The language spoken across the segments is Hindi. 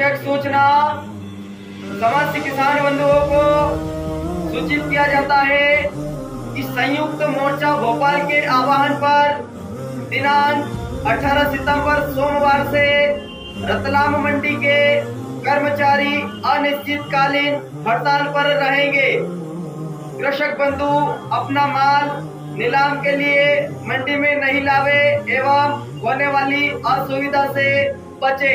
आवश्यक सूचना समस्त किसान बंधुओं को सूचित किया जाता है कि संयुक्त मोर्चा भोपाल के आह्वान पर दिनांक 18 सितंबर सोमवार से रतलाम मंडी के कर्मचारी अनिश्चितकालीन हड़ताल पर रहेंगे। कृषक बंधु अपना माल नीलाम के लिए मंडी में नहीं लावे एवं होने वाली असुविधा से बचे।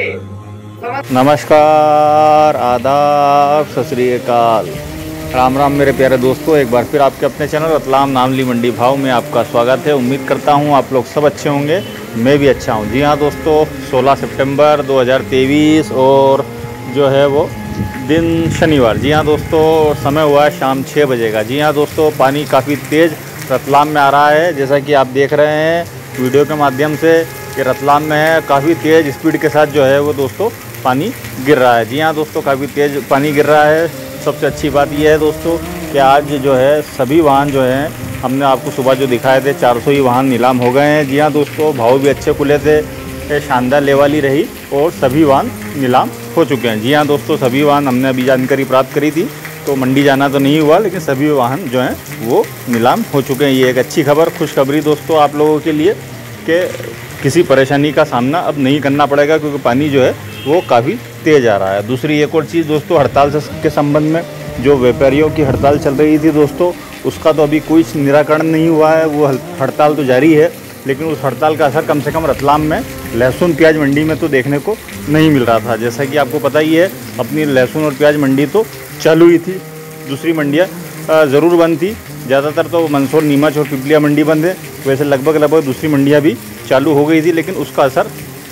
नमस्कार, आदाब, सत श्री अकाल, राम राम मेरे प्यारे दोस्तों। एक बार फिर आपके अपने चैनल रतलाम नामली मंडी भाव में आपका स्वागत है। उम्मीद करता हूँ आप लोग सब अच्छे होंगे, मैं भी अच्छा हूँ। जी हाँ दोस्तों, 16 सितंबर 2023 और जो है वो दिन शनिवार। जी हाँ दोस्तों, समय हुआ है शाम 6 बजे का। जी हाँ दोस्तों, पानी काफ़ी तेज़ रतलाम में आ रहा है, जैसा कि आप देख रहे हैं वीडियो के माध्यम से कि रतलाम में है काफ़ी तेज़ स्पीड के साथ जो है वो दोस्तों पानी गिर रहा है। जी हाँ दोस्तों, काफ़ी तेज़ पानी गिर रहा है। सबसे अच्छी बात यह है दोस्तों कि आज जो है सभी वाहन जो हैं, हमने आपको सुबह जो दिखाए थे 400 ही वाहन नीलाम हो गए हैं। जी हाँ दोस्तों, भाव भी अच्छे खुले थे, शानदार लेवाली रही और सभी वाहन नीलाम हो चुके हैं। जी हाँ दोस्तों, सभी वाहन हमने अभी जानकारी प्राप्त करी थी, तो मंडी जाना तो नहीं हुआ, लेकिन सभी वाहन जो हैं वो नीलाम हो चुके हैं। ये एक अच्छी खबर, खुशखबरी दोस्तों आप लोगों के लिए कि किसी परेशानी का सामना अब नहीं करना पड़ेगा, क्योंकि पानी जो है वो काफ़ी तेज़ आ रहा है। दूसरी एक और चीज़ दोस्तों, हड़ताल के संबंध में जो व्यापारियों की हड़ताल चल रही थी दोस्तों, उसका तो अभी कोई निराकरण नहीं हुआ है। वो हड़ताल तो जारी है, लेकिन उस हड़ताल का असर कम से कम रतलाम में लहसुन प्याज मंडी में तो देखने को नहीं मिल रहा था। जैसा कि आपको पता ही है, अपनी लहसुन और प्याज मंडी तो चालू ही थी, दूसरी मंडियाँ ज़रूर बंद थी। ज़्यादातर तो मंदसौर, नीमच और पिपलिया मंडी बंद है। वैसे लगभग दूसरी मंडियाँ भी चालू हो गई थी, लेकिन उसका असर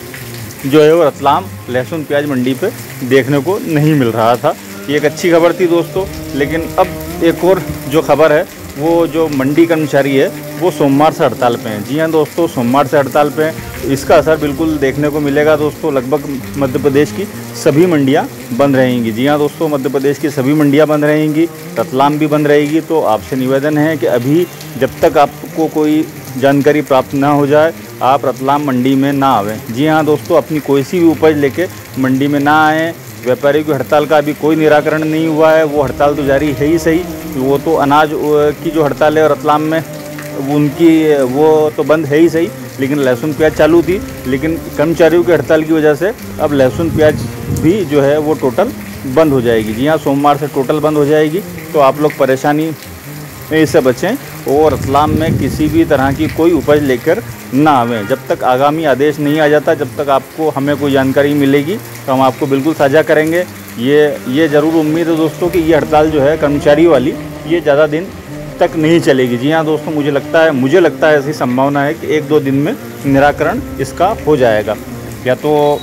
जो है वो रतलाम लहसुन प्याज मंडी पे देखने को नहीं मिल रहा था। ये एक अच्छी खबर थी दोस्तों। लेकिन अब एक और जो खबर है, वो जो मंडी कर्मचारी है वो सोमवार से हड़ताल पे हैं। जी हाँ दोस्तों, सोमवार से हड़ताल पे हैं। इसका असर बिल्कुल देखने को मिलेगा दोस्तों। लगभग मध्य प्रदेश की सभी मंडियाँ बंद रहेंगी। जी हाँ दोस्तों, मध्य प्रदेश की सभी मंडियाँ बंद रहेंगी, रतलाम भी बंद रहेगी। तो आपसे निवेदन है कि अभी जब तक आपको कोई जानकारी प्राप्त ना हो जाए, आप रतलाम मंडी में ना आवें। जी हाँ दोस्तों, अपनी कोई सी भी उपज लेके मंडी में ना आएँ। व्यापारियों की हड़ताल का अभी कोई निराकरण नहीं हुआ है, वो हड़ताल तो जारी है ही सही। वो तो अनाज की जो हड़ताल है रतलाम में, उनकी वो तो बंद है ही सही, लेकिन लहसुन प्याज चालू थी। लेकिन कर्मचारियों की हड़ताल की वजह से अब लहसुन प्याज भी जो है वो टोटल बंद हो जाएगी। जी हाँ, सोमवार से टोटल बंद हो जाएगी। तो आप लोग परेशानी इससे बचें और रतलाम में किसी भी तरह की कोई उपज लेकर ना आवें। जब तक आगामी आदेश नहीं आ जाता, जब तक आपको हमें कोई जानकारी मिलेगी तो हम आपको बिल्कुल साझा करेंगे। ये ज़रूर उम्मीद है दोस्तों कि ये हड़ताल जो है कर्मचारी वाली, ये ज़्यादा दिन तक नहीं चलेगी। जी हाँ दोस्तों, मुझे लगता है ऐसी संभावना है कि 1-2 दिन में निराकरण इसका हो जाएगा। या तो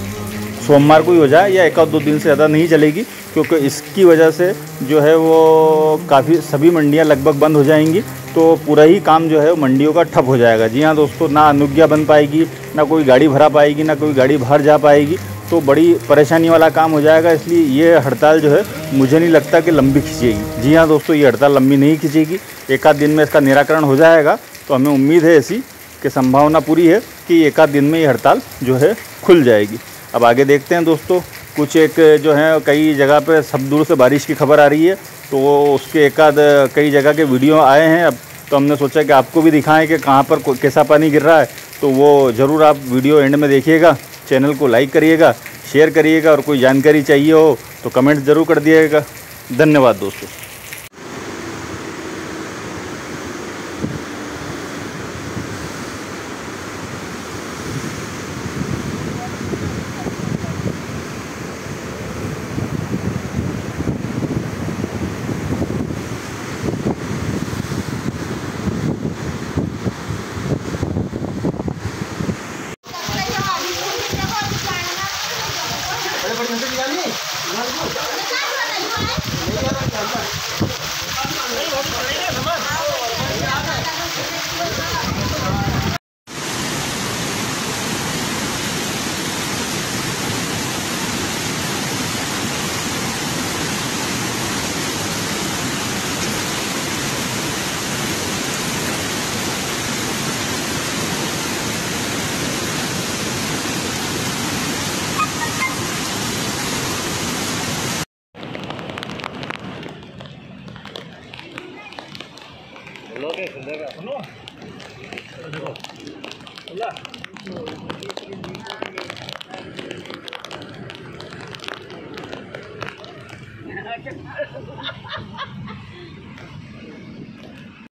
सोमवार को ही हो जाए या 1-2 दिन से ज़्यादा नहीं चलेगी, क्योंकि इसकी वजह से जो है वो काफ़ी सभी मंडियां लगभग बंद हो जाएंगी। तो पूरा ही काम जो है मंडियों का ठप हो जाएगा। जी हाँ दोस्तों, ना अनुज्ञा बन पाएगी, ना कोई गाड़ी भरा पाएगी, ना कोई गाड़ी बाहर जा पाएगी। तो बड़ी परेशानी वाला काम हो जाएगा। इसलिए ये हड़ताल जो है मुझे नहीं लगता कि लंबी खींचेगी। जी हाँ दोस्तों, ये हड़ताल लंबी नहीं खींचेगी, 1-आध दिन में इसका निराकरण हो जाएगा। तो हमें उम्मीद है ऐसी कि संभावना पूरी है कि 1-आध दिन में ये हड़ताल जो है खुल जाएगी। अब आगे देखते हैं दोस्तों, कुछ एक जो है कई जगह पे सब दूर से बारिश की खबर आ रही है, तो उसके कई जगह के वीडियो आए हैं। अब तो हमने सोचा कि आपको भी दिखाएं कि कहाँ पर कैसा पानी गिर रहा है। तो वो ज़रूर आप वीडियो एंड में देखिएगा। चैनल को लाइक करिएगा, शेयर करिएगा, और कोई जानकारी चाहिए हो तो कमेंट ज़रूर कर दिएगा। धन्यवाद दोस्तों।